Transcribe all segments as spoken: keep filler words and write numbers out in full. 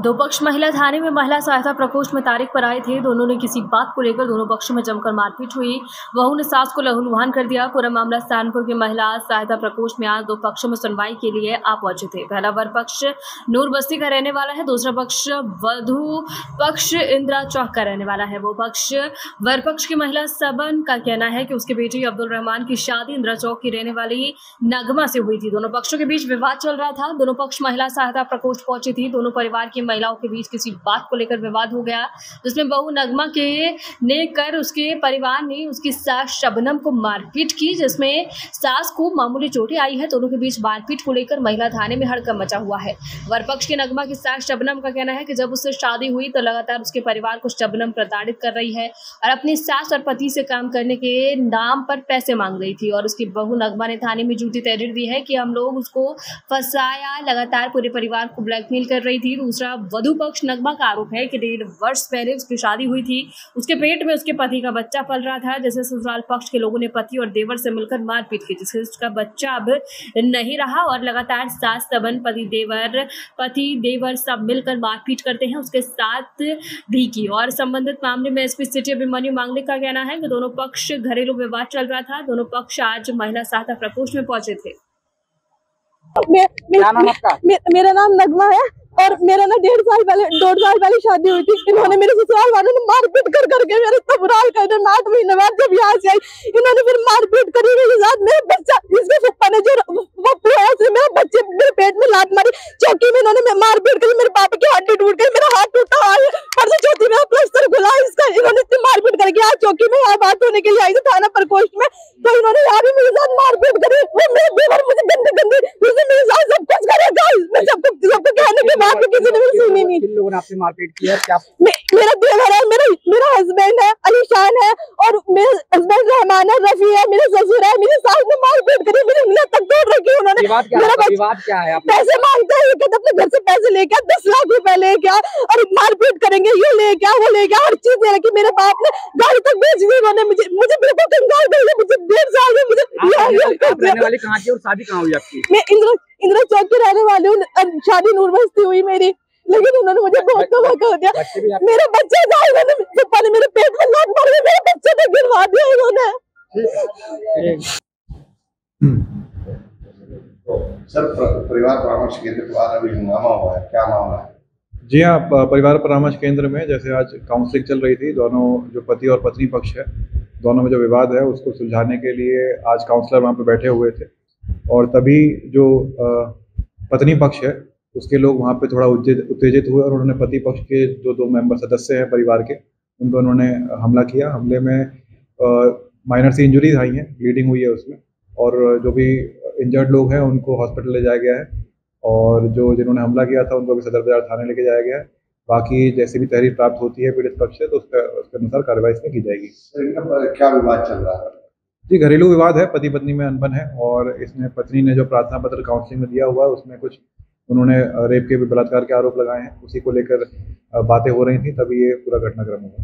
दो पक्ष महिला थाने में महिला सहायता प्रकोष्ठ में तारीख पर आए थे। दोनों ने किसी बात को लेकर दोनों पक्षों में जमकर मारपीट हुई। बहू ने सास को लहूलुहान कर दिया। पूरा मामला सहारनपुर के महिला सहायता प्रकोष्ठ में आज दो पक्षों में सुनवाई के लिए आ पहुंचे थे। पहला वर पक्ष नूर बस्ती का रहने वाला है, दूसरा पक्ष वधु पक्ष इंदिरा चौक का रहने वाला है। वो पक्ष वर पक्ष की महिला सबन का कहना है कि उसके बेटी अब्दुल रहमान की शादी इंदिरा चौक की रहने वाली नगमा से हुई थी। दोनों पक्षों के बीच विवाद चल रहा था। दोनों पक्ष महिला सहायता प्रकोष्ठ पहुंची थी। दोनों परिवार की महिलाओं के बीच किसी बात को लेकर विवाद हो गया, जिसमें बहू नगमा के ने कर उसके परिवार ने उसकी सास शबनम को मारपीट की, जिसमें सास को मामूली चोटें आई है। दोनों के बीच मारपीट को लेकर महिला थाने में हड़कंप मचा हुआ है। वरपक्ष की नगमा की सास शबनम का कहना है कि जब उससे शादी हुई तो लगातार उसके परिवार को शबनम प्रताड़ित कर रही है और अपनी सास और पति से काम करने के नाम पर पैसे मांग रही थी। और उसकी बहू नगमा ने थाने में झूठी तहरीर दी है कि हम लोग उसको फंसाया, लगातार पूरे परिवार को ब्लैकमेल कर रही थी। दूसरा वधु पक्ष नगमा का आरोप है कि डेढ़ वर्ष पहले उसकी शादी हुई थी। उसके पेट में उसके पति का बच्चा पल रहा था, जैसे ससुराल पक्ष के लोगों ने पति और देवर से मिलकर मारपीट की, जिससे उसका बच्चा अब नहीं रहा और लगातार सास सबन पति देवर पति देवर सब मिलकर मारपीट करते हैं, उसके साथ भी की। और संबंधित मामले में एसपी सिटी अभिमन्यु मांगलिक का कहना है कि दोनों पक्ष घरेलू विवाद चल रहा था। दोनों पक्ष आज महिला सहायता प्रकोष्ठ में पहुंचे थे। मे, मे, मे, मे, मेरा नाम नगमा है और मेरा ना डेढ़ साल पहले डेढ़ साल पहले शादी हुई थी। इन्होंने मेरे ससुराल वालों ने मारपीट कर करके मेरे इतना बुरा हाल कर दिया। आठ महीने बाद जब यहाँ से आई इन्होंने फिर मारपीट करी मेरे साथ। मेरा बच्चा इसके पप्पा ने जो मेरे बच्चे मेरे पेट में लात मारी, चौकी में इन्होंने मारपीट करी। मेरे पापा की हड्डी टूट गई, मेरा हाथ टूटा है, परसों चौथी में प्लास्टर खुला इसका। इन्होंने इतनी मारपीट करके आज चौकी में यहाँ बात होने के लिए आई थी थाना प्रकोष्ठ में, तो इन्होंने यहाँ भी मेरे साथ मारपीट करी। वो मेरे देवर मुझे गंदे गंदे मुझे मेरे साथ सब कुछ करेगा। मैं सबको सबको कहने के बाद किसी ने मेरी सुनी नहीं। किन लोगों ने आपसे मारपीट की है? क्या मे, मेरा देवर है, मेरा मेरा हस्बैंड है अलीशान है और मेरे हस्बैंड रहमान है, रफी है, मेरे ससुर है। मेरे सास ने मारपीट करी, मेरी उंगलियां तक तोड़ रखी उन्होंने। विवाद क्या है? विवाद क्या है? पैसे मांगते हैं, कहते अपने घर से पैसे लेके आ, दस लाख रुपए लेके आ और मारपीट करेंगे, ये लेके आ वो लेके आ, हर चीज दे रखी। मेरे बाप ने गाड़ी तक बेच दी उन्होंने मुझे मुझे बिल्कुल कंगाल कर दिया। मुझे डेढ़ साल में मुझे रहने वाली कहाँ की और शादी कहाँ हुई आपकी? मैं इंदिरा इंदिरा चौक की रहने वाली हूँ। शादी नूर बस्ती हुई मेरी, लेकिन उन्होंने मुझे बहुत तबाह कर दिया। मेरा बच्चा था, उन्होंने मेरे पेट में लात मार के मेरे बच्चे को गिरवा दिया इन्होंने। सर, परिवार परामर्श केंद्र द्वारा अभी हंगामा हुआ है, क्या मामला है? जी हाँ, परिवार परामर्श केंद्र में जैसे आज काउंसलिंग चल रही थी, दोनों जो पति और पत्नी पक्ष है, दोनों में जो विवाद है उसको सुलझाने के लिए आज काउंसलर वहाँ पे बैठे हुए थे। और तभी जो पत्नी पक्ष है उसके लोग वहाँ पे थोड़ा उत्तेजित हुए और उन्होंने पति पक्ष के जो दो मेंबर सदस्य हैं परिवार के, उन पर उन्होंने हमला किया। हमले में माइनर सी इंजरीज आई हैं, ब्लीडिंग हुई है उसमें, और जो भी इंजर्ड लोग हैं उनको हॉस्पिटल ले जाया गया है और जो जिन्होंने हमला किया था उनको भी सदर बाजार थाने लेके जाया गया है। बाकी जैसे भी तहरीर प्राप्त होती है पीड़ित पक्ष से तो उसके उसके अनुसार कार्रवाई इसमें की जाएगी। क्या विवाद चल रहा है? जी, घरेलू विवाद है, पति पत्नी में अनबन है और इसमें पत्नी ने जो प्रार्थना पत्र काउंसलिंग में दिया हुआ है उसमें कुछ उन्होंने रेप के भी बलात्कार के आरोप लगाए हैं, उसी को लेकर बातें हो रही थी, तभी ये पूरा घटनाक्रम हुआ।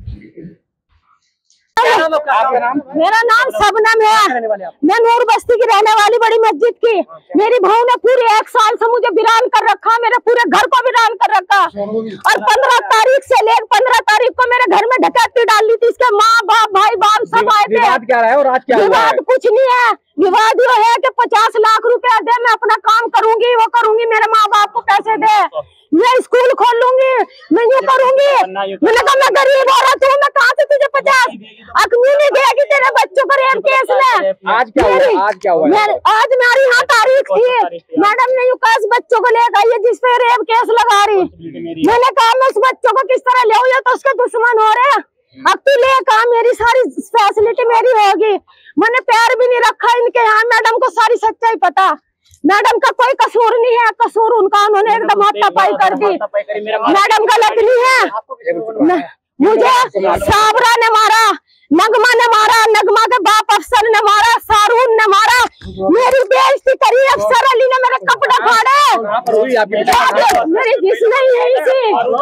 मेरा नाम सबनम है, मैं नूर बस्ती की रहने वाली, बड़ी मस्जिद की। मेरी बहू ने पूरे एक साल से मुझे वीरान कर रखा, मेरे पूरे घर को वीरान कर रखा और पंद्रह तारीख से लेकर पंद्रह तारीख को मेरे घर में डकैती डाल दी थी। इसके माँ बाप भाई बाप सब आए थे। विवाद क्या है और आज क्या विवाद कुछ नहीं है, विवाद ये है कि पचास लाख रुपया दे, मैं अपना काम करूंगी, वो करूंगी, मेरे माँ बाप को पैसे दे, मैं स्कूल खोल लूंगी, मैं ये करूंगी। मैंने कहा मैं गरीब औरत हूँ, मैं कहाँ से तुझे पचास अकमी नहीं देगी तेरे बच्चों को रेप केस में। आज क्या हुआ? आज क्या हुआ? आज मेरी यहाँ तारीख थी, मैडम ने यूकास बच्चों को लेकर आई है जिसपे रेप केस लगा रही। मैंने कहा मैं उस बच्चों को किस तरह ले, ये तो उसके दुश्मन हो रहे। अब तू ले कहा, मेरी सारी फैसिलिटी मेरी होगी। मैंने पैर भी नहीं रखा इनके यहाँ, मैडम को सारी सच्चाई पता। मैडम का कोई कसूर नहीं है, कसूर उनका, उन्होंने एकदम हाथापाई कर दी। मैडम गलत नहीं है, मुझे साबरा ने मारा, नगमा ने मारा, नगमा के बाप अफसर ने मारा, सारून ने मारा, मेरी बेइज्जती करी, अफसर अली ने मेरे कपड़े फाड़े, मेरी जिस नहीं है इसी।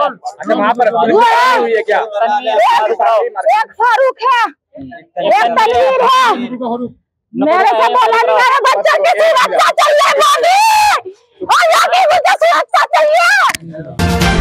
एक फारूक है, एक तनवीर है। मेरे से बोला मेरा बच्चा किसी बच्चा चाहिए, और मुझे सुरक्षा चाहिए।